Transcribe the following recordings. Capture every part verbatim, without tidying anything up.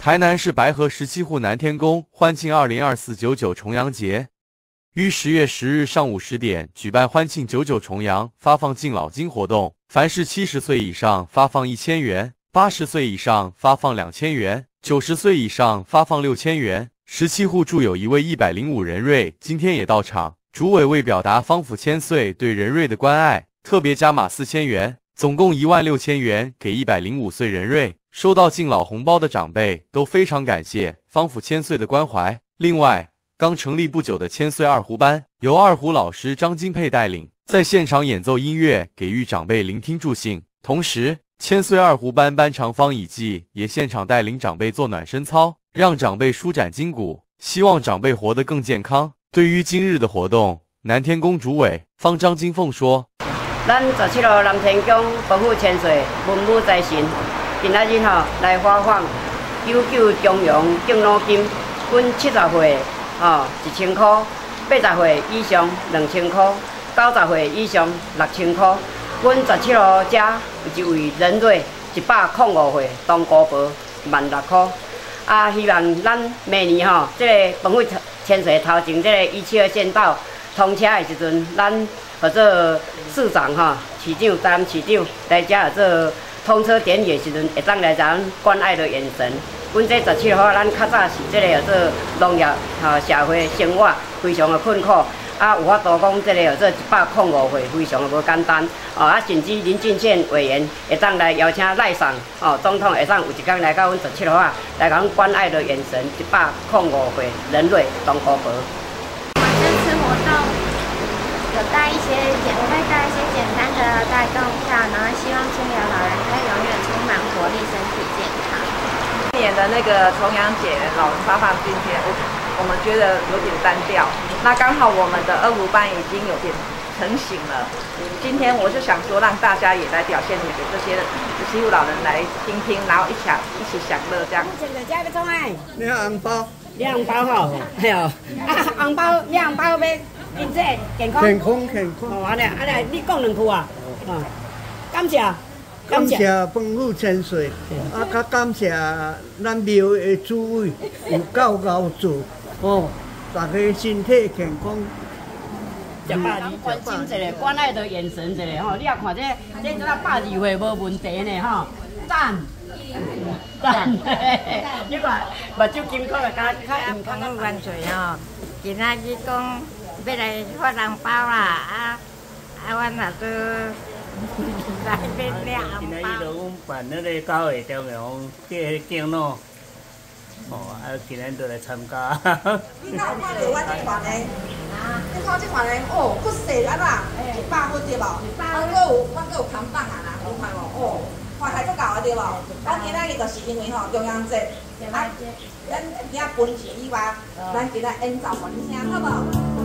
台南市白河十七户南天宫欢庆二零二四九九重阳节，于十月十日上午十点举办欢庆九九重阳发放敬老金活动，凡是七十岁以上发放一千元，八十岁以上发放两千元，九十岁以上发放六千元。十七户住有一位一百零五人瑞今天也到场，主委为表达方府千岁对人瑞的关爱，特别加码四千元，总共一万六千元给一百零五岁人瑞。收到敬老红包的长辈都非常感谢方府千岁的关怀。另外，刚成立不久的千岁二胡班由二胡老师张金佩带领，在现场演奏音乐，给予长辈聆听助兴。同时，千岁二胡班班长方以季也现场带领长辈做暖身操，让长辈舒展筋骨，希望长辈活得更健康。对于今日的活动，南天宫主委方张金凤说：“ 咱十七号南天宫保护千岁文武财神。”今仔日吼来发放九九中阳敬老金，阮七十岁吼一千块，八十岁以上两千块，九十岁以上六千块。阮十七号遮有一位人瑞一百零五岁当古婆万六块。啊，希望咱明年吼，即、这个本会千岁头前，即个一七二县道通车的时阵，咱合作市长吼、市长、担任市长来遮合作。通车典礼的时阵，会当来咱关爱的眼神。阮这十七号，咱较早是这个做农业吼社会生活非常的困苦，啊有法度讲这个做一百零五岁非常的无简单。哦啊，甚至林俊宪委员会当来邀请赖上哦总统会当有一天来到阮十七号啊，来甲阮关爱的眼神，一百零五岁人类当古婆。 我们这次活动。有带一些简，我会带一些简单的带动票，然后希望清流老人可以永远充满活力，身体健康。 今年的那个重阳节老人发放津贴，我我们觉得有点单调。那刚好我们的二胡班已经有点成型了，今天我就想说让大家也来表现给这些十七户老人来听听，然后一起一起享乐这样。 现在家要创哎， 你红包， 你红包吼，哎呦，啊红包，你红包要。经济健康， 健康健康。 哦，安尼安尼，你讲两句啊？啊，感谢， 感谢丰富千岁，啊，较感谢咱庙的主委有够够做，哦，大家身体健康。 一百二，关心一个关爱的眼神一个吼，你也看这这这百二岁无问题呢吼，赞赞，你看目睭金块个加加健康个万岁吼，今仔日讲。要来发红包啦！啊啊，阮也都来领领红包。 今仔日就阮办那个九月中阳这敬老，哦，啊，今日就来参加。 你哪有看到阮这团的？啊，你看这团的哦，骨细啊啦，一百分对无？阮阁有阮阁有扛棒啊啦，有看无？哦，看还足够啊对无？咱今仔日就是因为吼中央节，啊，咱今仔分钱以外，咱今仔演奏完声好无？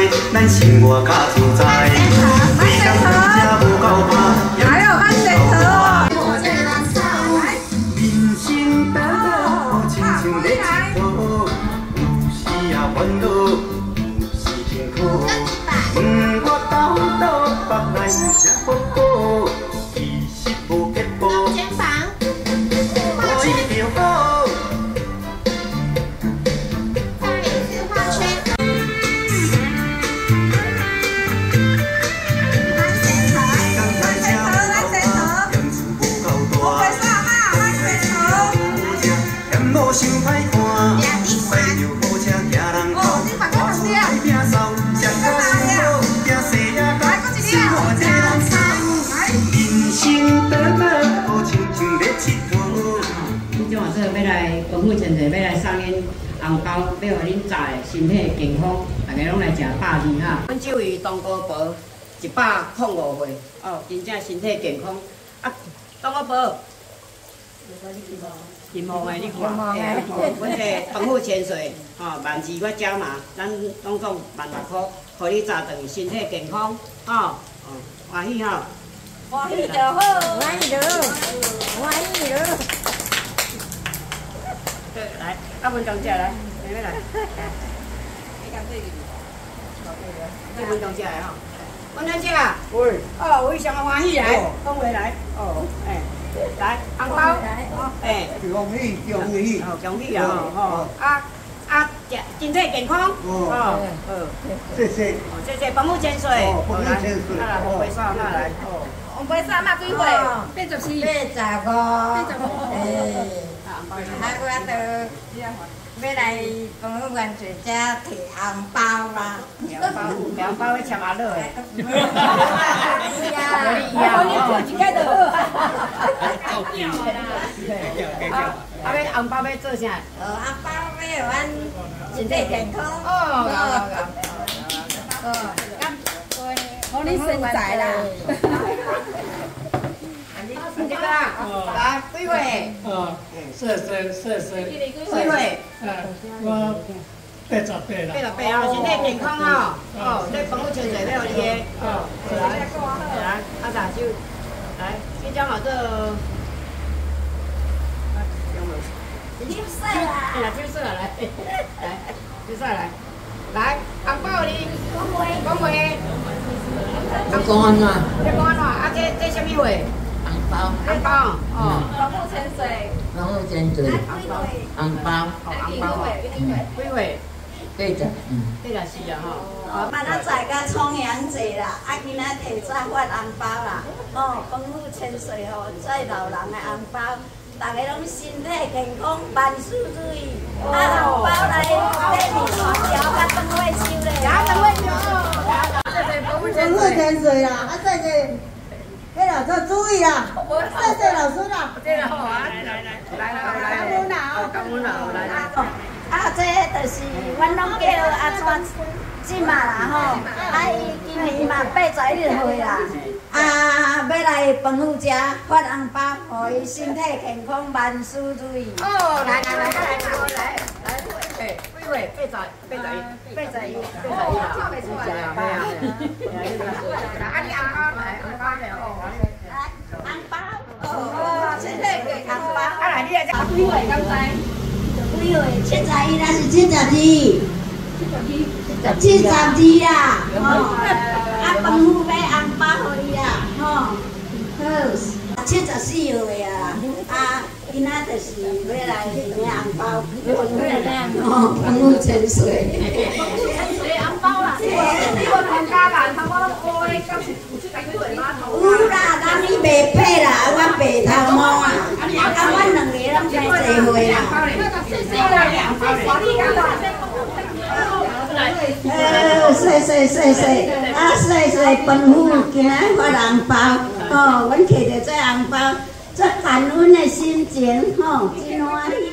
咱生活较自在。每当咱吃无够饱，还有咱舌头。人生短短，亲像咧佚佗，有时也烦恼，有时辛苦。问我斗斗北来有啥福报？其实无结果。我一条好。 想歹看，快着好车行人头，我厝爱摒扫，上到想好，惊细仔到，生活这人吵。人生短短，好亲像咧佚佗。 你种说要来丰富千岁，要来送恁红包，要互恁早的身体健康，大家拢来食百二哈。阮这位东哥伯一百零五岁，哦，真正身体健康。啊，东哥伯。 金毛的你看，哎，阮这丰富千岁，吼万二我加码，咱总共万六块，互你早顿身体健康，吼，哦，欢喜吼， 欢喜就好，欢喜就好，欢喜就好。 来，阿文同姐来，妹妹来，这文同姐来吼，文同姐，喂，哦，非常欢喜来，讲话来，哦，哎。 来，红包，哎， 恭喜恭喜， 哦，恭喜啊！吼，啊啊，身体健康，哦，哦， 谢谢， 哦，谢谢，丰富千岁， 丰富千岁， 啊来，红杯刷那来，哦， 红杯刷嘛几岁？八十四，八十五，八十五，哎，啊，我都要来丰富万岁遮摕红包啦， 红包，红包要签阿乐的。 是啊，哦，你做一个就好。 啊，要红包要做啥？ 呃，红包要阮身体健康。 哦， 哦，咁，我你身材啦。 这个啦，来几位？ 哦，谢谢谢谢。 几位？ 呃，我八十八啦。 八十八哦，身体健康哦。哦，这丰富千岁要你的。哦，来，来，阿大舅，来，这张好这。 绿色啦， 哎呀，绿色来，来，绿色来，来，红包你讲话，讲话。 我讲安怎？ 你讲安怎？啊，这这什么话？ 红包。 红包，哦。 丰富千岁。 丰富千岁。红包。 红包。几位？ 八十，嗯。 八十四啊，吼。 哦，明仔载甲重阳节啦，啊，今仔摕再发红包啦，哦，丰富千岁吼，再老人的红包。 大家拢身体健康，万事如意。啊，红包来缀面团条，甲当月收咧。甲当月收。 丰富千岁啦，啊，谢谢，迄个做注意啦，谢谢老师啦。 这个好啊，来来来，来来来，感恩啦，感恩啦，来来。 啊，这就是阮拢叫阿川姊嘛啦吼，啊，伊今年嘛八十一岁啦。 啊，要来丰富家发红包，互伊身体健康，万事如意。 哦，来来来，来来来来，哎，几位？八十，八十一，八十一，八十一啊！跳袂出来啊！对啊，来，啊，你红包来，红包来哦， 来，红包，哦，身体健康红包。 啊来，你来只几位？敢知？ 几位？七十一还是七十二？七十二啦，哦，啊，丰富买红包互伊啦，吼，好，七十四岁啊，啊，今仔就是要来买红包，丰富哦，丰富千岁，丰富千岁红包啦，你无参加啦，头我乌的，敢是有七十几岁吗？有啦，咱伊卖白啦，我白头毛啊，啊，阮两个拢才侪岁啦。呃，谢谢谢谢，啊谢谢丰富今仔发红包，哦，阮摕到这红包，这感恩的心情，吼，真欢喜。